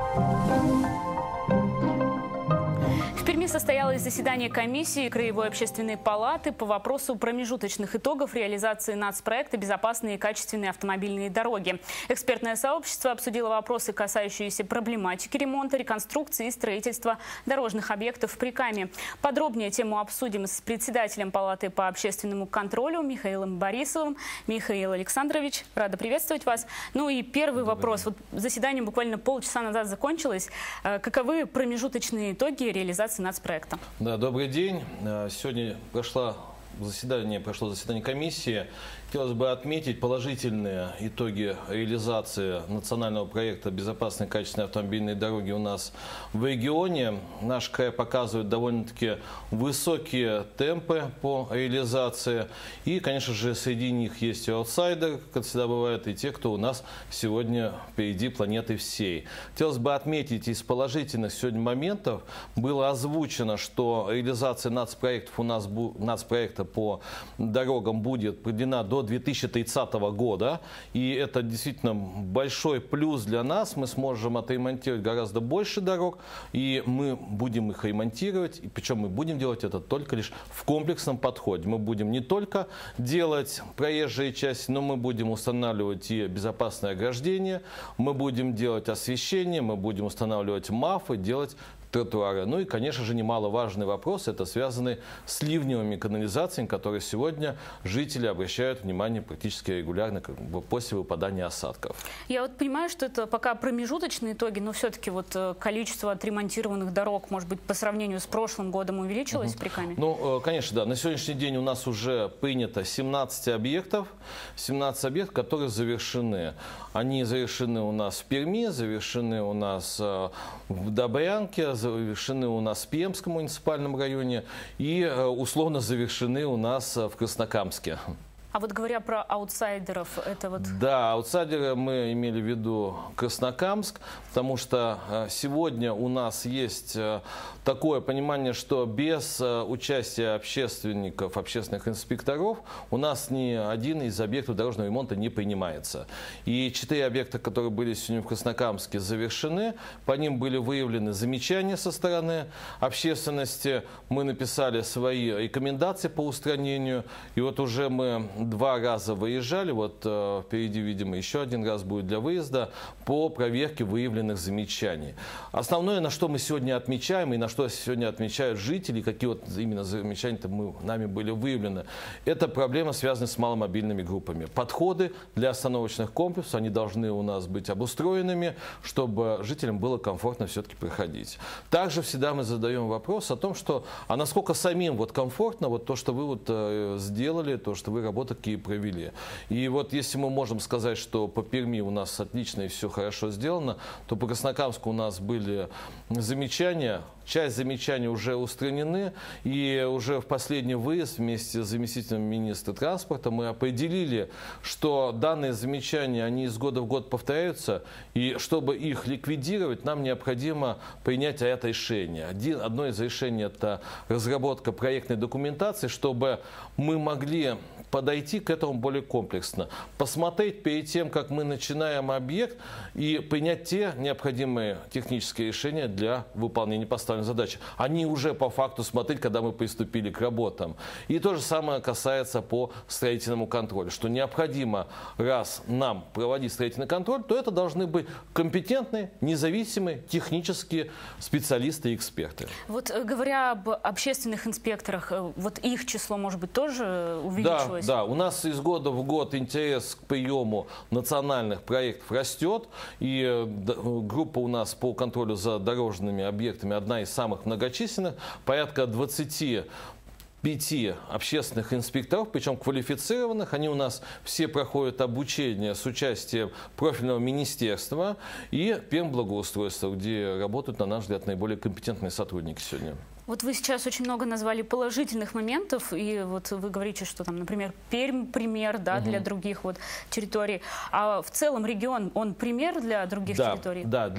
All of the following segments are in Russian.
В Перми состоялось заседание комиссии Краевой общественной палаты по вопросу промежуточных итогов реализации нацпроекта «Безопасные и качественные автомобильные дороги». Экспертное сообщество обсудило вопросы, касающиеся проблематики ремонта, реконструкции и строительства дорожных объектов в Прикамье. Подробнее тему обсудим с председателем Палаты по общественному контролю Михаилом Борисовым. Михаил Александрович, рада приветствовать вас. Ну и первый вопрос. Вот заседание буквально полчаса назад закончилось. Каковы промежуточные итоги реализации нацпроекта? Да, добрый день. Сегодня прошло заседание комиссии. Хотелось бы отметить положительные итоги реализации национального проекта «Безопасные и качественные автомобильные дороги» у нас в регионе. Наш край показывает довольно-таки высокие темпы по реализации. И, конечно же, среди них есть и аутсайдеры, как это всегда бывает, и те, кто у нас сегодня впереди планеты всей. Хотелось бы отметить, из положительных сегодня моментов было озвучено, что реализация нацпроекта по дорогам будет продлена до 2030 года. И это действительно большой плюс для нас. Мы сможем отремонтировать гораздо больше дорог, и мы будем их ремонтировать. И причем мы будем делать это только лишь в комплексном подходе. Мы будем не только делать проезжие части, но мы будем устанавливать и безопасное ограждение, мы будем делать освещение, мы будем устанавливать МАФы, делать тротуары. Ну и, конечно же, немаловажный вопрос, это связанный с ливневыми канализациями, которые сегодня жители обращают внимание практически регулярно после выпадания осадков. Я вот понимаю, что это пока промежуточные итоги, но все-таки вот количество отремонтированных дорог, может быть, по сравнению с прошлым годом увеличилось в Прикамье? Ну, конечно, да. На сегодняшний день у нас уже принято 17 объектов, которые завершены. Они завершены у нас в Перми, завершены у нас в Добрянке, завершены у нас в Пермском муниципальном районе и условно завершены у нас в Краснокамске. А вот говоря про аутсайдеров, это вот... Да, аутсайдеры мы имели в виду Краснокамск, потому что сегодня у нас есть такое понимание, что без участия общественников, общественных инспекторов у нас ни один из объектов дорожного ремонта не принимается. И 4 объекта, которые были сегодня в Краснокамске, завершены. По ним были выявлены замечания со стороны общественности. Мы написали свои рекомендации по устранению. И вот уже мы 2 раза выезжали, вот впереди, видимо, еще 1 раз будет для выезда по проверке выявленных замечаний. Основное, на что мы сегодня отмечаем и на что сегодня отмечают жители, какие вот именно замечания нами были выявлены, это проблема, связанная с маломобильными группами. Подходы для остановочных комплексов, они должны у нас быть обустроенными, чтобы жителям было комфортно все-таки проходить. Также всегда мы задаем вопрос о том, что, а насколько самим вот комфортно вот то, что вы вот сделали, то, что вы работали такие провели. И вот если мы можем сказать, что по Перми у нас отлично и все хорошо сделано, то по Краснокамску у нас были замечания. Часть замечаний уже устранены, и уже в последний выезд вместе с заместителем министра транспорта мы определили, что данные замечания, они из года в год повторяются, и чтобы их ликвидировать, нам необходимо принять ряд решений. Одно из решений – это разработка проектной документации, чтобы мы могли подойти к этому более комплексно, посмотреть перед тем, как мы начинаем объект, и принять те необходимые технические решения для выполнения поставленной задачи. Они уже по факту смотреть, когда мы приступили к работам. И то же самое касается по строительному контролю, что необходимо, раз нам проводить строительный контроль, то это должны быть компетентные, независимые технические специалисты и эксперты. Вот говоря об общественных инспекторах, вот их число, может быть, тоже увеличилось? Да, у нас из года в год интерес к приему национальных проектов растет, и группа у нас по контролю за дорожными объектами одна из самых многочисленных, порядка 25 общественных инспекторов, причем квалифицированных. Они у нас все проходят обучение с участием профильного министерства и Пермблагоустройства, где работают, на наш взгляд, наиболее компетентные сотрудники сегодня. Вот вы сейчас очень много назвали положительных моментов, и вот вы говорите, что там, например, Пермь пример, да, для других вот территорий. А в целом регион, он пример для других территорий? Да,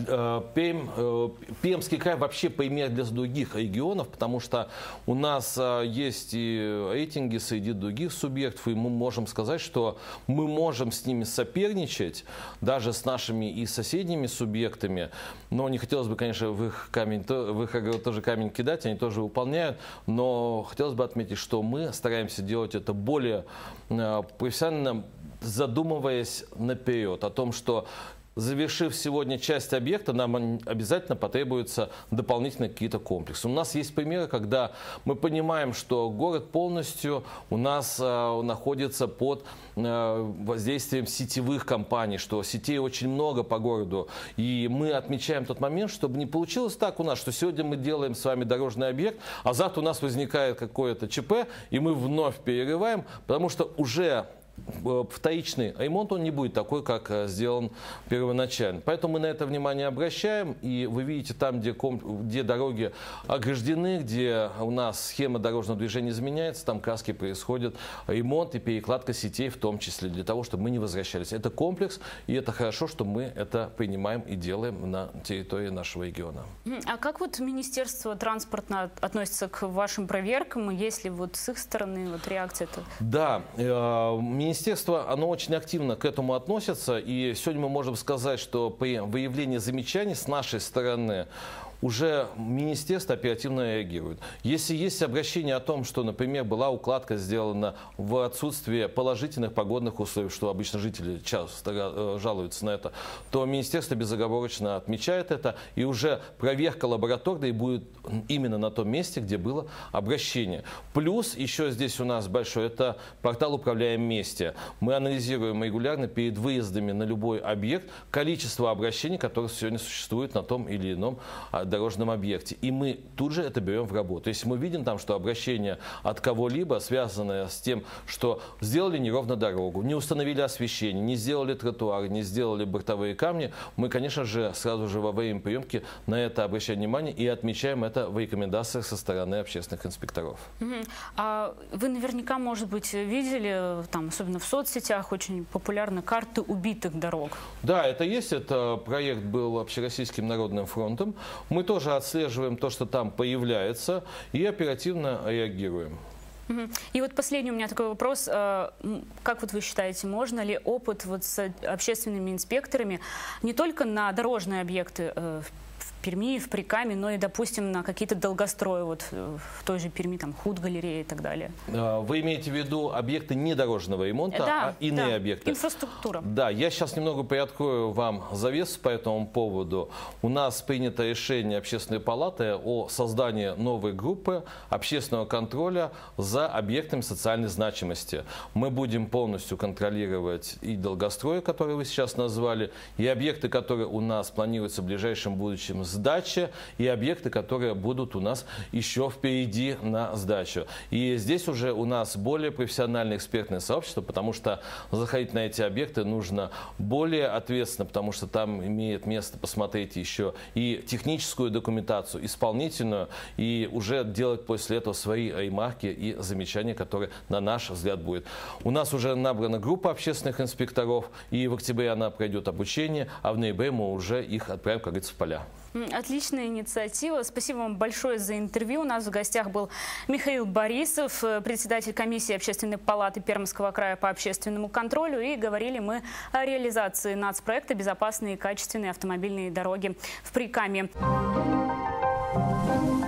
Пермский край вообще пример для других регионов, потому что у нас есть и рейтинги среди других субъектов, и мы можем сказать, что мы можем с ними соперничать, даже с нашими и соседними субъектами. Но не хотелось бы, конечно, в их огород тоже камень кидать, они тоже выполняют, но хотелось бы отметить, что мы стараемся делать это более профессионально, задумываясь наперед о том, что завершив сегодня часть объекта, нам обязательно потребуются дополнительные какие-то комплексы. У нас есть примеры, когда мы понимаем, что город полностью у нас находится под воздействием сетевых компаний, что сетей очень много по городу. И мы отмечаем тот момент, чтобы не получилось так у нас, что сегодня мы делаем с вами дорожный объект, а завтра у нас возникает какое-то ЧП, и мы вновь перерываем, потому что уже вторичный ремонт, он не будет такой, как сделан первоначально. Поэтому мы на это внимание обращаем. И вы видите, там, где дороги ограждены, где у нас схема дорожного движения изменяется, там краски происходит ремонт и перекладка сетей в том числе, для того, чтобы мы не возвращались. Это комплекс, и это хорошо, что мы это принимаем и делаем на территории нашего региона. А как вот Министерство транспорта относится к вашим проверкам? Есть ли вот с их стороны вот реакция-то? Да, Министерство, оно очень активно к этому относится, и сегодня мы можем сказать, что при выявлении замечаний с нашей стороны уже министерство оперативно реагирует. Если есть обращение о том, что, например, была укладка сделана в отсутствие положительных погодных условий, что обычно жители часто жалуются на это, то министерство безоговорочно отмечает это, и уже проверка лабораторной будет именно на том месте, где было обращение. Плюс еще здесь у нас большой, это портал «Управляем вместе». Мы анализируем регулярно перед выездами на любой объект количество обращений, которые сегодня существуют на том или ином дорожном объекте. И мы тут же это берем в работу. Если мы видим там, что обращение от кого-либо, связанное с тем, что сделали неровно дорогу, не установили освещение, не сделали тротуары, не сделали бортовые камни, мы, конечно же, сразу же во время приемки на это обращаем внимание и отмечаем это в рекомендациях со стороны общественных инспекторов. А вы наверняка, может быть, видели, там, особенно в соцсетях, очень популярны карты убитых дорог. Да, это есть. Это проект был Общероссийским народным фронтом. Мы тоже отслеживаем то, что там появляется, и оперативно реагируем. И вот последний у меня такой вопрос. Как вот вы считаете, можно ли опыт вот с общественными инспекторами не только на дорожные объекты в Перми, в Прикаме, но и, допустим, на какие-то долгострои, вот в той же Перми, там, Худ-галерея и так далее? Вы имеете в виду объекты не дорожного ремонта, да, а иные объекты? Инфраструктура. Да, я сейчас немного приоткрою вам завесу по этому поводу. У нас принято решение Общественной палаты о создании новой группы общественного контроля за объектами социальной значимости. Мы будем полностью контролировать и долгострой, который вы сейчас назвали, и объекты, которые у нас планируются в ближайшем будущем сдача, и объекты, которые будут у нас еще впереди на сдачу. И здесь уже у нас более профессиональное экспертное сообщество, потому что заходить на эти объекты нужно более ответственно, потому что там имеет место посмотреть еще и техническую документацию, исполнительную, и уже делать после этого свои ремарки и замечания, которые, на наш взгляд, будет. У нас уже набрана группа общественных инспекторов, и в октябре она пройдет обучение, а в ноябре мы уже их отправим, как говорится, в поля. Отличная инициатива. Спасибо вам большое за интервью. У нас в гостях был Михаил Борисов, председатель комиссии Общественной палаты Пермского края по общественному контролю. И говорили мы о реализации нацпроекта «Безопасные и качественные автомобильные дороги» в Прикаме.